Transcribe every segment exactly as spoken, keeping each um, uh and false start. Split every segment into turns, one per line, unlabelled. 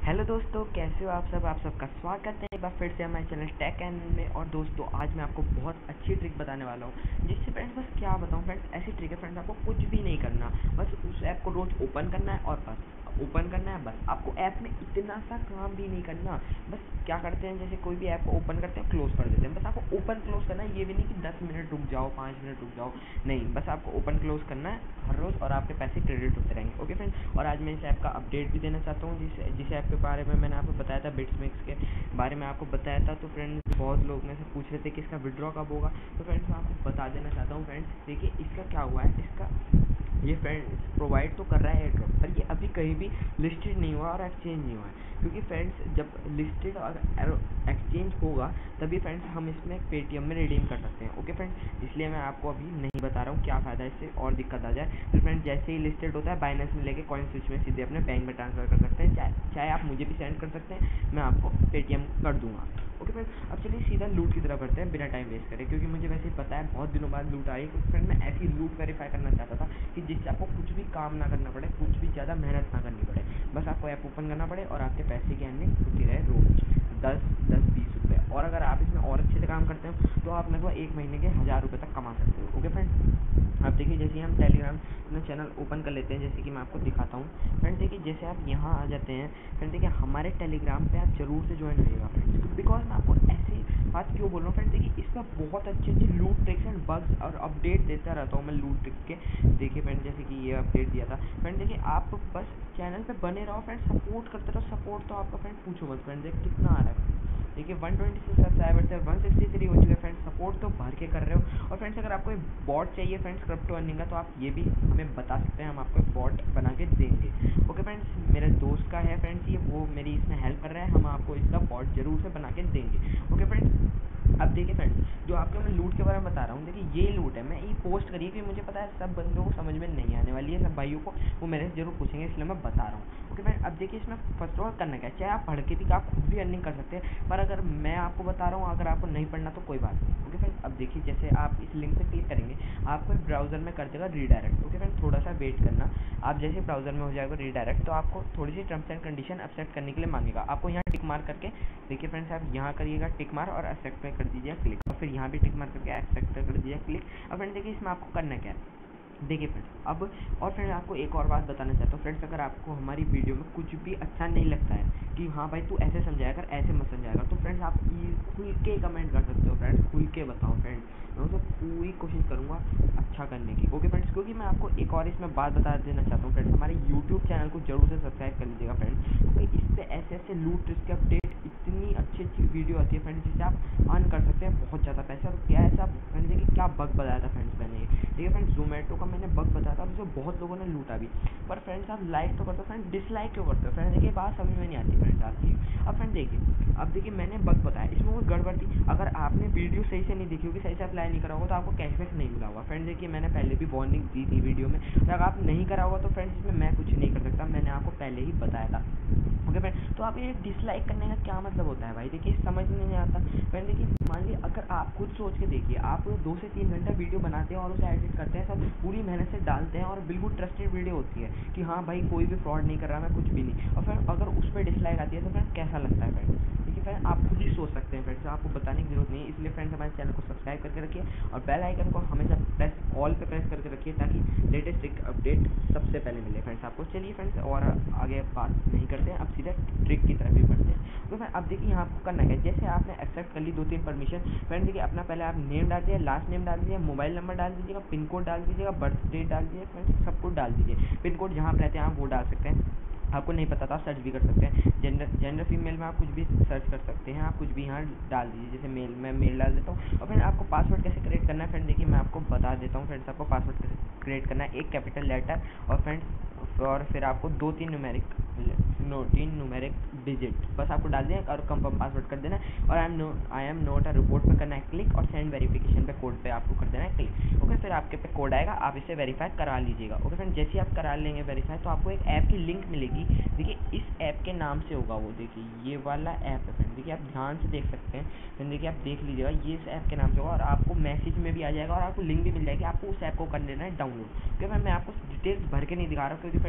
Hello दोस्तों, कैसे हो आप सब। आप सबका स्वागत है एक बार फिर से हमारे चैनल टेक एंड में। और दोस्तों आज मैं आपको बहुत अच्छी ट्रिक बताने वाला हूँ, जिससे फ्रेंड्स बस क्या बताऊँ फ्रेंड्स, ऐसी ट्रिक है फ्रेंड्स, आपको कुछ भी नहीं करना, बस उस ऐप को रोज ओपन करना है और बस ओपन करना है। बस आपको ऐप में इतना सा काम भी नहीं करना। बस क्या करते हैं, जैसे कोई भी ऐप को ओपन करते हैं क्लोज कर देते हैं, बस आपको ओपन क्लोज करना है। ये भी नहीं कि दस मिनट रुक जाओ, पाँच मिनट रुक जाओ, नहीं, बस आपको ओपन क्लोज करना है हर रोज़ और आपके पैसे क्रेडिट होते रहेंगे। ओके फ्रेंड्स, और आज मैं इस ऐप का अपडेट भी देना चाहता हूँ, जिस जिस ऐप के बारे में मैंने आपको बताया था, बिट्समिक्स के बारे में आपको बताया था। तो फ्रेंड्स बहुत लोग में से पूछ रहे थे कि इसका विड्रॉ कब होगा, तो फ्रेंड्स मैं आपको बता देना चाहता हूँ। फ्रेंड्स देखिए इसका क्या हुआ है, इसका ये फ्रेंड्स प्रोवाइड तो कर रहा है एयर ड्रॉप, पर ये अभी कहीं भी लिस्टेड नहीं हुआ और एक्सचेंज नहीं हुआ है, क्योंकि फ्रेंड्स जब लिस्टेड और एक्सचेंज होगा तभी फ्रेंड्स हम इसमें पेटीएम में रिडीम कर सकते हैं। ओके फ्रेंड्स, इसलिए मैं आपको अभी नहीं बता रहा हूँ क्या फ़ायदा इससे और दिक्कत आ जाए। तो फ्रेंड्स जैसे ही लिस्टेड होता है बाइनेंस में लेके कॉइन स्विच में सीधे अपने बैंक में ट्रांसफर कर सकते हैं, चाहे चाहे आप मुझे भी सेंड कर सकते हैं, मैं आपको पेटीएम कर दूँगा। ओके फ्रेंड्स, अब चलिए सीधा लूट की तरफ बढ़ते हैं बिना टाइम वेस्ट करें, क्योंकि मुझे वैसे ही पता है बहुत दिनों बाद लूट आई है। क्योंकि फ्रेंड मैं ऐसी लूट वेरीफाई करना चाहता था कि जिससे आपको कुछ भी काम ना करना पड़े, कुछ भी ज़्यादा मेहनत ना करनी पड़े, बस आपको ऐप ओपन करना पड़े और आपके पैसे की अर्निंग होती रहे रोज दस दस बीस रुपये। और अगर आप इसमें और अच्छे से काम करते हो तो आप लगभग एक महीने के हज़ार रुपये तक कमा सकते हो। ओके फ्रेंड, आप देखिए जैसे हम टेलीग्राम अपना चैनल ओपन कर लेते हैं, जैसे कि मैं आपको दिखाता हूँ। फ्रेंड देखिए जैसे आप यहाँ आ जाते हैं, फ्रेंड देखिए हमारे टेलीग्राम पे आप जरूर से ज्वाइन होइएगा फ्रेंड्स, बिकॉज मैं आपको ऐसी बात क्यों बोल रहा हूँ फ्रेंड, देखिए इसमें बहुत अच्छे अच्छे लूट ट्रिक्स एंड बग्स और अपडेट देता रहता हूँ मैं लूट ट्रिक के। देखिए फ्रेंड जैसे कि ये अपडेट दिया था फ्रेंड, देखिए आप बस चैनल पे बने रहो फ्रेंड, सपोर्ट करते रहो। सपोर्ट तो आपका फ्रेंड पूछो मत फ्रेंड, देखिए कितना आ रहा है। देखिए वन ट्वेंटी सिक्स सब्सक्राइबर थे, वन सिक्सटी थ्री हो चुके फ्रेंड्स, सपोर्ट तो भर के कर रहे हो। और फ्रेंड्स अगर आपको बॉट चाहिए फ्रेंड्स क्रिप्टो अर्निंग का, तो आप ये भी हमें बता सकते हैं, हम आपको बॉट बना के देंगे। ओके फ्रेंड्स, मेरे दोस्त का है फ्रेंड्स ये, वो मेरी इसमें हेल्प कर रहा है, हम आपको इसका बॉट जरूर से बना के देंगे। ओके फ्रेंड्स, अब देखिए फ्रेंड्स जो आपको मैं लूट के बारे में बता रहा हूँ, देखिए ये लूट है, मैं ये पोस्ट करिए कि मुझे पता है सब बंदों को समझ में नहीं आने वाली है, सब भाइयों को वो मेरे से जरूर पूछेंगे, इसलिए मैं बता रहा हूँ। ओके फ्रेंड, अब देखिए इसमें फर्स्ट ऑफ ऑल करना क्या है, चाहे आप पढ़ के भी आप खुद भी अर्निंग कर सकते हैं, पर अगर मैं आपको बता रहा हूँ, अगर आपको नहीं पढ़ना तो कोई बात नहीं। ओके फ्रेंड, अब देखिए जैसे आप इस लिंक पे क्लिक करेंगे, आपको ब्राउजर में कर देगा रीडायरेक्ट। ओके फ्रेंड, थोड़ा सा वेट करना, आप जैसे ब्राउजर में हो जाएगा रीडायरेक्ट, तो आपको थोड़ी सी टर्म्स एंड कंडीशन एक्सेप्ट करने के लिए मांगेगा। आपको यहाँ टिक मार करके देखिए फ्रेंड्स, आप यहाँ करिएगा टिक मार और एक्सेप्ट पे कर दीजिए क्लिक, और फिर यहाँ भी टिक मार करके एक्सेप्ट कर दीजिए क्लिक। अब फ्रेंड देखिए इसमें आपको करना क्या है, देखिए फ्रेंड्स अब, और फ्रेंड आपको एक और बात बताना चाहता हूँ फ्रेंड्स, अगर आपको हमारी वीडियो में कुछ भी अच्छा नहीं लगता है कि हाँ भाई तू ऐसे समझाया कर, ऐसे मत समझाया कर, तो फ्रेंड्स आप खुल के कमेंट कर सकते हो फ्रेंड्स, खुल के बताओ फ्रेंड्स, मैं तो पूरी कोशिश करूँगा अच्छा करने की। ओके फ्रेंड्स, क्योंकि मैं आपको एक और इसमें बात बता देना चाहता हूँ फ्रेंड्स, हमारे यूट्यूब चैनल को जरूर से सब्सक्राइब कर लीजिएगा फ्रेंड्स, क्योंकि इस पर ऐसे ऐसे लूट ट्रिक्स के अपडेट इतनी अच्छी अच्छी वीडियो आती है फ्रेंड्स, जिससे आप अर्न कर सकते हैं बहुत ज़्यादा पैसा। और क्या ऐसा फ्रेंड्स, देखिए क्या बग बताया था फ्रेंड्स मैंने, देखिए फ्रेंड्स जोमेटो का मैंने बग बताया था, जिसमें बहुत लोगों ने लूटा भी, पर फ्रेंड्स आप लाइक तो करते हो फ्रेंड, डिसलाइक क्यों करते हो फ्रेंड, देखिए बात समझ में नहीं आती फ्रेंड्स आपकी। अब फ्रेंड देखिए, अब देखिए मैंने बग बताया, इसमें कोई गड़बड़ थी, अगर आपने वीडियो सही से नहीं देखी होगी, सही से अप्लाई नहीं करा होगा, तो आपको कैशबैक नहीं मिला होगा फ्रेंड। देखिए मैंने पहले भी वार्निंग दी थी वीडियो में, अगर आप नहीं करा होगा तो फ्रेंड्स इसमें मैं कुछ नहीं कर सकता, मैंने आपको पहले ही बताया था। ओके फ्रेंड, तो आप ये डिसलाइक करने का क्या मतलब होता है भाई, देखिए समझ में नहीं आता फ्रेंड। देखिए मान लीजिए अगर आप खुद सोच के देखिए, आप दो से तीन घंटा वीडियो बनाते हैं और उसे एडिट करते हैं, सब पूरी मेहनत से डालते हैं और बिल्कुल ट्रस्टेड वीडियो होती है कि हाँ भाई कोई भी फ्रॉड नहीं कर रहा, मैं कुछ भी नहीं, और फिर अगर उस पर डिसलाइक आती है तो फ्रेंड कैसा लगता है फ्रेंड। देखिए फ्रेंड आप खुद ही सोच सकते हैं फ्रेंड्स, आपको बताने की जरूरत नहीं है, इसलिए फ्रेंड्स हमारे चैनल को सब्सक्राइब करके रखिए और बेल आइकन को हमेशा प्रेस ऑल पे प्रेस करके रखिए, ताकि लेटेस्ट एक अपडेट सबसे पहले मिले फ्रेंड्स आपको। चलिए फ्रेंड्स और आगे बात नहीं करते हैं, अब सीधा ट्रिक की तरफ ही बढ़ते हैं। तो फ्रेंड अब देखिए यहाँ आपको करना है, जैसे आपने एक्सेप्ट कर ली दो तीन परमिशन फ्रेंड, देखिए अपना पहले आप नेम डाल दीजिए, लास्ट नेम डाल दीजिए, मोबाइल नंबर डाल दीजिएगा, पिन कोड डाल दीजिएगा, बर्थ डेट डाल दीजिए फ्रेंड्स, सब कुछ डाल दीजिए। पिन कोड जहाँ आप रहते हैं आप वो डाल सकते हैं, आपको नहीं पता था सर्च भी कर सकते हैं। जेंडर जेंडर फीमेल में आप कुछ भी सर्च कर सकते हैं, आप कुछ भी यहाँ डाल दीजिए, जैसे मेल, मैं मेल डाल देता हूँ। और फिर आपको पासवर्ड कैसे क्रिएट करना है फ्रेंड, देखिए मैं आपको बता देता हूँ फ्रेंड्स, आपको पासवर्ड कैसे क्रिएट करना है, एक कैपिटल लेटर और फ्रेंड्स और फिर आपको दो तीन न्यूमेरिक नो तीन न्यूमेरिक डिजिट बस आपको डाल देना और कंफर्म पासवर्ड कर देना है, और I am no I am not a robot पे करना है क्लिक, और सेंड वेरिफिकेशन पे कोड पे आपको कर देना है क्लिक। ओके, फिर आपके पे कोड आएगा, आप इसे वेरीफाई करा लीजिएगा। ओके फ्रेंड, जैसे ही आप करा लेंगे वेरीफाई, तो आपको एक ऐप की लिंक मिलेगी, देखिए इस ऐप के नाम से होगा वो, देखिए ये वाला ऐप है फ्रेंड, देखिए आप ध्यान से देख सकते हैं फ्रेंड, देखिए आप देख लीजिएगा, ये इस ऐप के नाम से होगा और आपको मैसेज में भी आ जाएगा और आपको लिंक भी मिल जाएगी, आपको उस ऐप को कर लेना है डाउनलोड। ओके फ्रेंड, मैं आपको डिटेल्स भर के नहीं दिखा रहा हूँ, क्योंकि फ्रेंड्स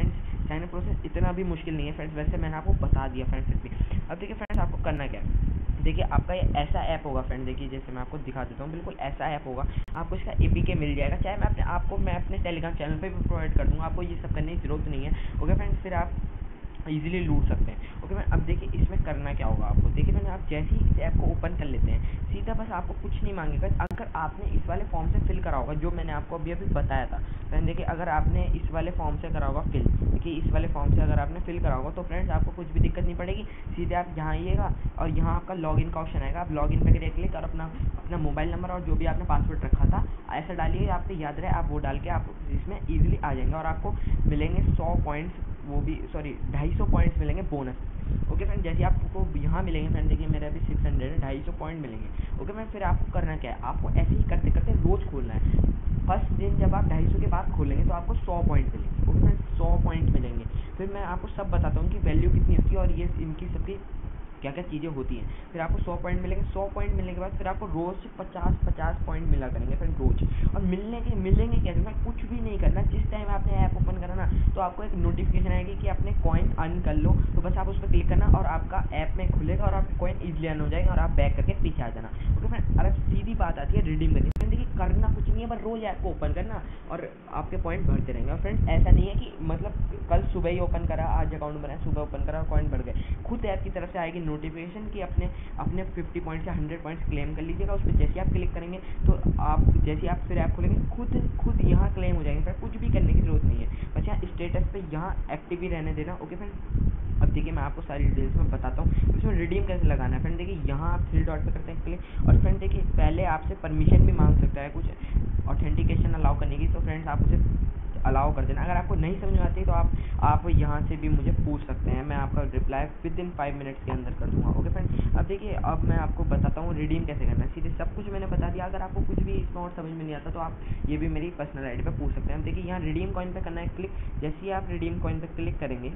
साइन अप प्रोसेस इतना भी मुश्किल नहीं है फ्रेंड्स, वैसे मैंने आपको बता दिया फ्रेंड्स फिर भी। अब देखिए फ्रेंड्स आपको करना क्या है, देखिए आपका ये ऐसा ऐप होगा फ्रेंड, देखिए जैसे मैं आपको दिखा देता हूँ, बिल्कुल ऐसा ऐप होगा, आपको इसका एपीके मिल जाएगा, चाहे मैं अपने आपको मैं अपने टेलीग्राम चैनल पे भी प्रोवाइड कर दूँगा, आपको ये सब करने की जरूरत नहीं है। ओके फ्रेंड्स, फिर आप इजीली लूट सकते हैं। ओके फ्रेंड, अब देखिए इसमें करना क्या होगा आपको, देखिए फ्रेंड आप जैसे ही इस ऐप को ओपन कर लेते हैं, सीधा बस आपको कुछ नहीं मांगेगा, अगर आपने इस वाले फॉर्म से फिल करा होगा जो मैंने आपको अभी अभी बताया था फ्रेंड। देखिए अगर आपने इस वाले फॉर्म से करा होगा फिल, देखिए इस वाले फॉर्म से अगर आपने फिल करा होगा तो फ्रेंड्स आपको कुछ भी दिक्कत नहीं पड़ेगी, सीधे आप यहाँ आइएगा और यहाँ आपका लॉगिन का ऑप्शन आएगा, आप लॉगिन पे करिए क्लिक और अपना अपना मोबाइल नंबर और जो भी आपने पासवर्ड रखा था ऐसा डालिए, आपको याद रहे, आप वो डाल के आप इसमें ईजिली आ जाएंगे और आपको मिलेंगे सौ पॉइंट्स, वो भी सॉरी ढाई सौ पॉइंट्स मिलेंगे बोनस। ओके फ्रेंड, जैसे आपको यहाँ मिलेंगे फ्रेंड, देखिए मेरे अभी सिक्स हंड्रेड है, ढाई सौ पॉइंट मिलेंगे। ओके फ्रेंड, फिर आपको करना क्या है, आपको ऐसे ही करते करते रोज़ खोलना है। फर्स्ट दिन जब आप ढाई सौ के बाद खोलेंगे तो आपको सौ पॉइंट मिलेंगे। ओके फ्रेंड, सौ पॉइंट मिलेंगे। फिर मैं आपको सब बताता हूँ कि वैल्यू कितनी होती है और ये इनकी सबकी क्या क्या चीज़ें होती हैं। फिर आपको सौ पॉइंट मिलेंगे, सौ पॉइंट मिलने के बाद फिर आपको रोज़ पचास पचास पॉइंट मिला करेंगे फिर रोज़। और मिलने के मिलेंगे कैसे, मैं कुछ भी नहीं करना, जिस टाइम आपने ऐप ओपन करा ना तो आपको एक नोटिफिकेशन आएगी कि आपने कॉइन अर्न कर लो, तो बस आप उस पर क्लिक करना और आपका ऐप में खुलेगा और आपके कॉइन ईजिली अर्न हो जाएगा और आप बैक करके पीछे आ जाना। ओके फ्रेंड, अब सीधी बात आती है रिडीम करनी। फ्रेंड देखिए करना कुछ नहीं है, बस रोज़ ऐप को ओपन करना और आपके पॉइंट बढ़ते रहेंगे। और फ्रेंड्स ऐसा नहीं है कि मतलब कल सुबह ही ओपन करा, आज अकाउंट बनाया, सुबह ओपन करा और कॉइन बढ़ गए, खुद ऐप की तरफ से आएगी नोटिफिकेशन कि अपने अपने फिफ्टी पॉइंट्स या हंड्रेड पॉइंट्स क्लेम कर लीजिएगा। उस पर जैसे आप क्लिक करेंगे तो आप जैसे आप फिर ऐप खोलेंगे खुद खुद यहाँ क्लेम हो जाएंगे, फिर कुछ भी करने की जरूरत नहीं है, बस यहाँ स्टेटस पे यहाँ एक्टिव ही रहने देना। ओके फ्रेंड, अब देखिए मैं आपको सारी डिटेल्स में बताता हूँ इसमें रिडीम कैसे लगाना है। फ्रेंड देखिए यहाँ आप थ्री डॉट पे करते हैं क्लिक और फ्रेंड देखिए पहले आपसे परमिशन भी मांग सकता है कुछ ऑथेंटिकेशन अलाउ करने की, तो फ्रेंड्स आप उसे अलाउ कर देना। अगर आपको नहीं समझ में आती तो आप आप यहाँ से भी मुझे पूछ सकते हैं, मैं आपका reply within five minutes के अंदर कर दूँगा। ओके फ्रेंड, अब देखिए अब मैं आपको बताता हूँ रिडीम कैसे करना है, सीधे सब कुछ मैंने बता दिया। अगर आपको कुछ भी इसमें और समझ में नहीं आता तो आप ये भी मेरी पर्सनल आईडी पे पूछ सकते हैं। देखिए यहाँ रिडीम कॉइन पे करना है क्लिक, जैसे ही आप रिडीम कॉइन पे क्लिक करेंगे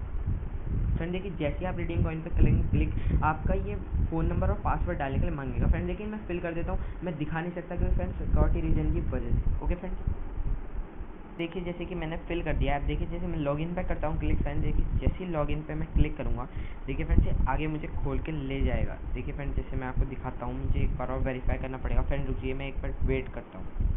फ्रेंड देखिए जैसे आप रिडीम कॉइन पे करेंगे क्लिक, आपका ये फ़ोन नंबर और पासवर्ड डालने के लिए मांगेगा। फ्रेंड देखिए मैं फिल कर देता हूँ, मैं दिखा नहीं सकता क्योंकि फ्रेंड सिक्योरिटी रीजन की वजह से। ओके फ्रेंड, देखिए जैसे कि मैंने फिल कर दिया है, देखिए जैसे मैं लॉगिन पे करता हूँ क्लिक, फ्रेंड देखिए जैसे ही लॉगिन पे मैं क्लिक करूँगा देखिए फ्रेंड से आगे मुझे खोल के ले जाएगा। देखिए फ्रेंड जैसे मैं आपको दिखाता हूँ, मुझे एक बार और वेरीफाई करना पड़ेगा। फ्रेंड रुकिए मैं एक बार वेट करता हूँ।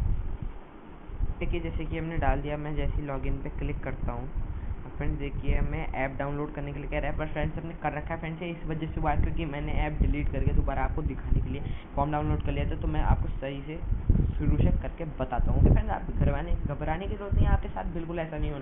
देखिए जैसे कि हमने डाल दिया, मैं जैसे ही लॉगिन पे क्लिक करता हूँ फ्रेंड्स देखिए मैं ऐप डाउनलोड करने के लिए कह रहा है, पर फ्रेंड्स हमने कर रखा है फ्रेंड्स इस वजह से हुआ है क्योंकि मैंने ऐप डिलीट करके दोबारा आपको दिखाने के लिए फॉर्म डाउनलोड कर लिया था, तो मैं आपको सही से शुरू से करके बताता हूँ। फ्रेंड्स आप घबराने घबराने की जरूरत नहीं है, आपके साथ बिल्कुल ऐसा नहीं होने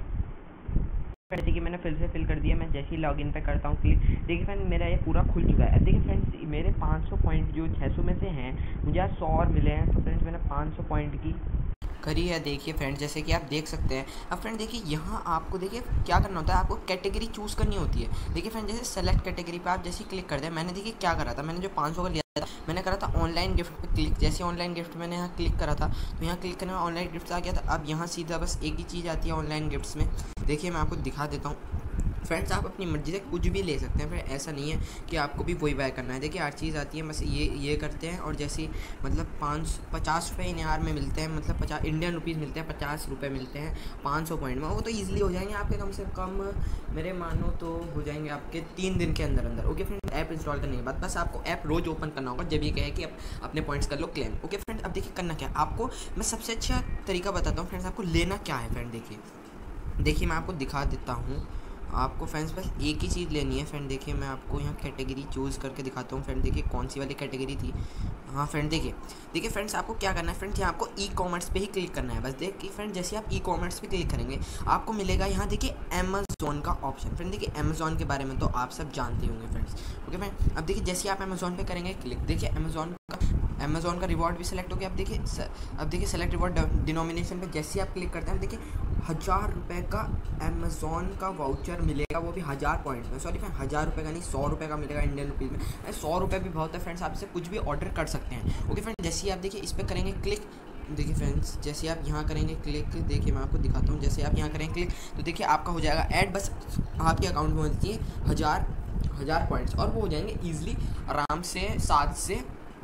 वाला। जैसे कि मैंने फिर से फिल कर दिया, मैं जैसे ही लॉगिन पे करता हूँ क्लिक, देखिए फ्रेंड मेरा ये पूरा खुल चुका है। देखिए फ्रेंड्स मेरे पाँच सौ पॉइंट जो छः सौ में से हैं मुझे आज सौ और मिले हैं, तो फ्रेंड्स मैंने पाँच सौ पॉइंट की करी है। देखिए फ्रेंड जैसे कि आप देख सकते हैं। अब फ्रेंड देखिए यहाँ आपको देखिए क्या करना होता है, आपको कैटेगरी चूज़ करनी होती है। देखिए फ्रेंड जैसे सेलेक्ट कैटेगरी पे आप जैसे ही क्लिक कर दें, मैंने देखिए क्या करा था, मैंने जो पाँच सौ का लिया था मैंने करा था ऑनलाइन गिफ्ट पे क्लिक। जैसे ऑनलाइन गिफ्ट मैंने यहाँ क्लिक करा था तो यहाँ क्लिक करने में ऑनलाइन गिफ्ट आ गया था। अब यहाँ सीधा बस एक ही चीज़ आती है ऑनलाइन गिफ्ट्स में, देखिए मैं आपको दिखा देता हूँ। फ्रेंड्स आप अपनी मर्जी से कुछ भी ले सकते हैं, फिर ऐसा नहीं है कि आपको भी वही बाय करना है। देखिए हर चीज़ आती है, बस ये ये करते हैं और जैसे मतलब पाँच पचास रुपये इन यार में मिलते हैं, मतलब पचास इंडियन रुपीज़ मिलते हैं, पचास रुपये मिलते हैं पाँच सौ पॉइंट में, वो तो ईजिली हो जाएंगे आपके, कम से कम मेरे मानो तो हो जाएंगे आपके तीन दिन के अंदर अंदर। ओके फ्रेंड, ऐप इंस्टॉल करने के बाद बस आपको ऐप रोज़ ओपन करना होगा जब ये कहे कि आप अपने पॉइंट्स कर लो क्लेम। ओके फ्रेंड, अब देखिए करना क्या है आपको, मैं सबसे अच्छा तरीका बताता हूँ फ्रेंड्स, आपको लेना क्या है। फ्रेंड देखिए देखिए मैं आपको दिखा देता हूँ, आपको फ्रेंड्स बस एक ही चीज़ लेनी है। फ्रेंड देखिए मैं आपको यहाँ कैटेगरी चूज़ करके दिखाता हूँ। फ्रेंड देखिए कौन सी वाली कैटेगरी थी, हाँ फ्रेंड देखिए देखिए फ्रेंड्स आपको क्या करना है, फ्रेंड्स यहाँ आपको ई कॉमर्स पे ही क्लिक करना है। बस देखिए फ्रेंड जैसे आप ई कॉमर्स पे क्लिक करेंगे आपको मिलेगा यहाँ देखिए अमेज़ॉन का ऑप्शन। फ्रेंड देखिए अमेज़ॉन के बारे में तो आप सब जानते होंगे फ्रेंड्स। ओके फ्रेंड, अब देखिए जैसे आप अमेज़ॉन पे करेंगे क्लिक, देखिए अमेज़ॉन का अमेज़ॉन का रिवॉर्ड भी सिलेक्ट हो गया। अब देखिए अब देखिए सेलेक्ट रिवॉर्ड डिनोमिनेशन पे जैसे ही आप क्लिक करते हैं देखिए हज़ार रुपये का अमेज़ॉन का वाउचर मिलेगा, वो भी हज़ार पॉइंट में, सॉरी फ्रेंड हज़ार रुपये का नहीं सौ रुपये का मिलेगा इंडियन रुपीज़ में। सौ रुपये भी बहुत है फ्रेंड्स, आपसे कुछ भी ऑर्डर कर सकते हैं। ओके फ्रेंड, जैसे ही आप देखिए इस पर करेंगे क्लिक, देखिए फ्रेंड्स जैसे आप यहाँ करेंगे क्लिक, देखिए मैं आपको दिखाता हूँ, जैसे आप यहाँ करेंगे क्लिक तो देखिए आपका हो जाएगा ऐड, बस आपके अकाउंट में होती है हज़ार हज़ार पॉइंट्स और वो हो जाएंगे ईजिली आराम से सात से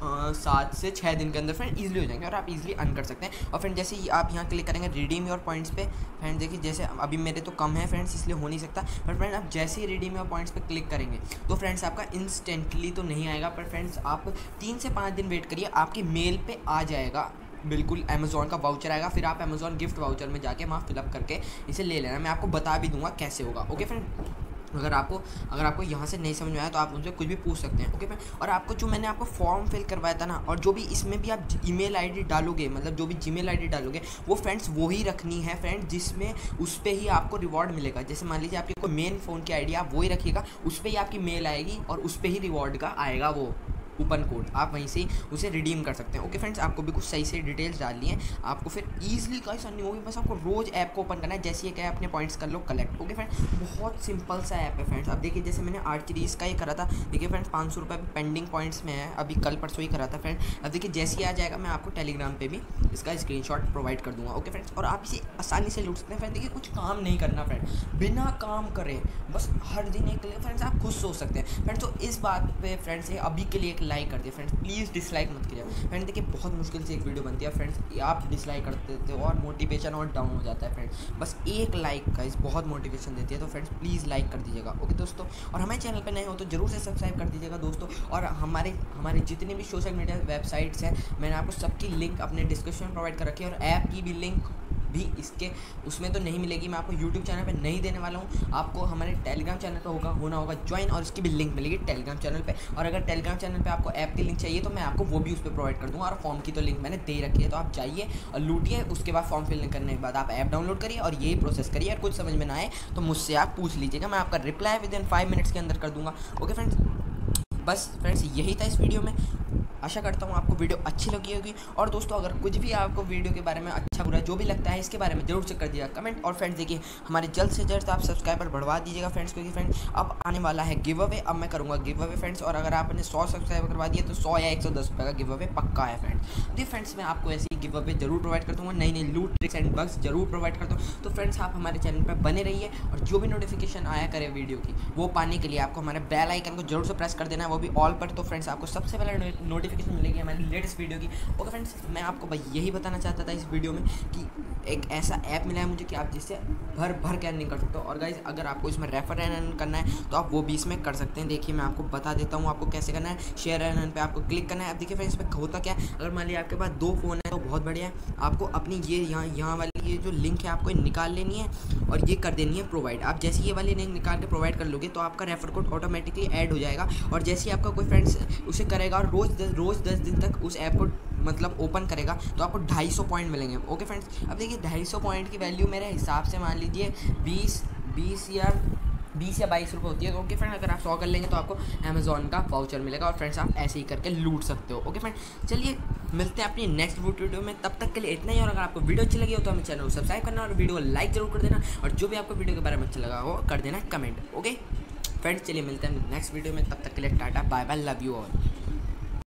सात से छः दिन के अंदर फ्रेंड ईजिली हो जाएंगे और आप इजीली अर्न कर सकते हैं। और फ्रेंड जैसे ही आप यहाँ क्लिक करेंगे रिडीम योर पॉइंट्स पे, फ्रेंड देखिए जैसे अभी मेरे तो कम है फ्रेंड्स इसलिए हो नहीं सकता, पर फ्रेंड आप जैसे ही रिडीम योर पॉइंट्स पे क्लिक करेंगे तो फ्रेंड्स आपका इंस्टेंटली तो नहीं आएगा, पर फ्रेंड्स आप तीन से पाँच दिन वेट करिए, आपके मेल पे आ जाएगा बिल्कुल अमेज़ॉन का वाउचर आएगा। फिर आप अमेज़ॉन गिफ्ट वाउचर में जाके वहाँ फिलअप करके इसे ले लेना। मैं आपको बता भी दूंगा कैसे होगा। ओके फ्रेंड, अगर आपको अगर आपको यहाँ से नहीं समझ में आया तो आप उनसे कुछ भी पूछ सकते हैं। ओके फ्रेंड, और आपको जो मैंने आपको फॉर्म फिल करवाया था ना, और जो भी इसमें भी आप ईमेल आईडी डालोगे, मतलब जो भी जीमेल आईडी डालोगे वो फ्रेंड्स वही रखनी है फ्रेंड, जिसमें उस पर ही आपको रिवॉर्ड मिलेगा। जैसे मान लीजिए आपकी कोई मेन फ़ोन की आईडी आप वही रखिएगा, उस पर ही आपकी मेल आएगी और उस पर ही रिवॉर्ड का आएगा वो कूपन कोड, आप वहीं से उसे रिडीम कर सकते हैं। ओके फ्रेंड्स, आपको भी कुछ सही सही डिटेल्स डालनी है, आपको फिर ईजिली का ऐसा नहीं होगी, बस आपको रोज़ ऐप को ओपन करना है, जैसे ये क्या है अपने पॉइंट्स कर लो कलेक्ट। ओके फ्रेंड्स, बहुत सिंपल सा ऐप है फ्रेंड्स। अब देखिए जैसे मैंने आर्चरीज का ये करा था, देखिए फ्रेंड्स पाँच सौ रुपये पेंडिंग पॉइंट्स में है, अभी कल परसों ही करा था फ्रेंड। अब देखिए जैसे ही आ जाएगा मैं आपको टेलीग्राम पे भी इसका स्क्रीनशॉट प्रोवाइड कर दूँगा। ओके फ्रेंड्स, और आप इसे आसानी से लूट सकते हैं फ्रेंड। देखिए कुछ काम नहीं करना फ्रेंड, बिना काम करे बस हर दिन एक फ्रेंड्स आप खुद सोच सकते हैं फ्रेंड्स। तो इस बात पे फ्रेंड्स अभी के लिए एक लाइक कर दिए फ्रेंड्स, प्लीज़ डिसलाइक मत कीजिए फ्रेंड। देखिए बहुत मुश्किल से एक वीडियो बनती है फ्रेंड्स, आप डिसलाइक कर देते हो और मोटिवेशन और डाउन हो जाता है फ्रेंड्स। बस एक लाइक का इस बहुत मोटिवेशन देती है, तो फ्रेंड्स प्लीज़ लाइक कर दीजिएगा। ओके दोस्तों, और हमारे चैनल पे नए हो तो जरूर से सब्सक्राइब कर दीजिएगा दोस्तों। और हमारे हमारे जितने भी सोशल मीडिया वेबसाइट्स हैं मैंने आपको सबकी लिंक अपने डिस्क्रिप्शन में प्रोवाइड कर रखी है, और ऐप की भी लिंक भी इसके उसमें तो नहीं मिलेगी, मैं आपको यूट्यूब चैनल पे नहीं देने वाला हूँ, आपको हमारे टेलीग्राम चैनल पे होगा होना होगा ज्वाइन, और इसकी भी लिंक मिलेगी टेलीग्राम चैनल पे। और अगर टेलीग्राम चैनल पे आपको ऐप की लिंक चाहिए तो मैं आपको वो भी उस पर प्रोवाइड कर दूँगा, और फॉर्म की तो लिंक मैंने दे रखी है, तो आप जाइए और लूटिए। उसके बाद फॉर्म फिल करने के बाद आप ऐप डाउनलोड करिए और यही प्रोसेस करिए। और कुछ समझ में ना आए तो मुझसे आप पूछ लीजिएगा, मैं आपका reply within five minutes के अंदर कर दूँगा। ओके फ्रेंड्स, बस फ्रेंड्स यही था इस वीडियो में, आशा करता हूँ आपको वीडियो अच्छी लगी होगी। और दोस्तों अगर कुछ भी आपको वीडियो के बारे में अच्छा बुरा जो भी लगता है इसके बारे में जरूर से कर दिया कमेंट। और फ्रेंड्स देखिए हमारे जल्द से जल्द आप सब्सक्राइबर बढ़वा दीजिएगा फ्रेंड्स, क्योंकि फ्रेंड्स अब आने वाला है गिव अवे, अब मैं करूँगा गिव अवे फ्रेंड्स। और अगर आपने सौ सब्सक्राइबर करवा दिए तो सौ या एक सौ दस रुपये का गिव अवे पक्का है फ्रेंड्स। देखिए फ्रेंड्स मैं आपको ऐसी गिव अवे जरूर प्रोवाइड करता हूँ, नई नई लूट ट्रिक्स एंड बग्स जरूर प्रोवाइड करता हूँ। तो फ्रेंड्स आप हमारे चैनल पर बने रहिए, और जो भी नोटिफिकेशन आया करे वीडियो की वो पाने के लिए आपको हमारे बेल आइकन को जरूर से प्रेस कर देना है, वो भी ऑल पर। तो फ्रेंड्स आपको सबसे पहले नोटिफिकेशन मिलेगी हमारी लेटेस्ट वीडियो की। ओके फ्रेंड्स, मैं आपको भाई यही बताना चाहता था इस वीडियो में कि एक ऐसा ऐप मिला है मुझे कि आप जिससे भर भर के अर्निंग कर सकते हो। और गाइज अगर आपको इसमें रेफर एंड अर्न करना है तो आप वो भी इसमें कर सकते हैं। देखिए मैं आपको बता देता हूँ आपको कैसे करना है। शेयर एंड अर्न पे आपको क्लिक करना है। अब देखिए फ्रेंड्स इसमें होता क्या है, अगर मान लीजिए आपके पास दो फ़ोन है तो बहुत बढ़िया है, आपको अपनी ये यहाँ यहाँ वाली ये जो लिंक है आपको निकाल लेनी है और ये कर देनी है प्रोवाइड। आप जैसे ये वाली लिंक निकाल के प्रोवाइड कर लोगे तो आपका रेफर कोड ऑटोमेटिकली ऐड हो जाएगा, और जैसे ही आपका कोई फ्रेंड्स उसे करेगा और रोज़ रोज़ दस दिन तक उस ऐप को मतलब ओपन करेगा तो आपको ढाई सौ पॉइंट मिलेंगे। ओके फ्रेंड्स, अब देखिए ढाई सौ पॉइंट की वैल्यू मेरे हिसाब से मान लीजिए बीस बीस या बीस या बाईस रुपये होती है। तो ओके फ्रेंड अगर आप सौ कर लेंगे तो आपको अमेज़ॉन का वाउचर मिलेगा, और फ्रेंड्स आप ऐसे ही करके लूट सकते हो। ओके फ्रेंड, चलिए मिलते हैं अपनी नेक्स्ट वीडियो में, तब तक के लिए इतना ही। और अगर आपको वीडियो अच्छी लगी हो तो हमें चैनल को सब्सक्राइब करना और वीडियो को लाइक जरूर कर देना, और जो भी आपको वीडियो के बारे में अच्छा लगा हो कर देना कमेंट। ओके फ्रेंड्स, चलिए मिलते हैं नेक्स्ट वीडियो में, तब तक के लिए tata bye bye, love you all.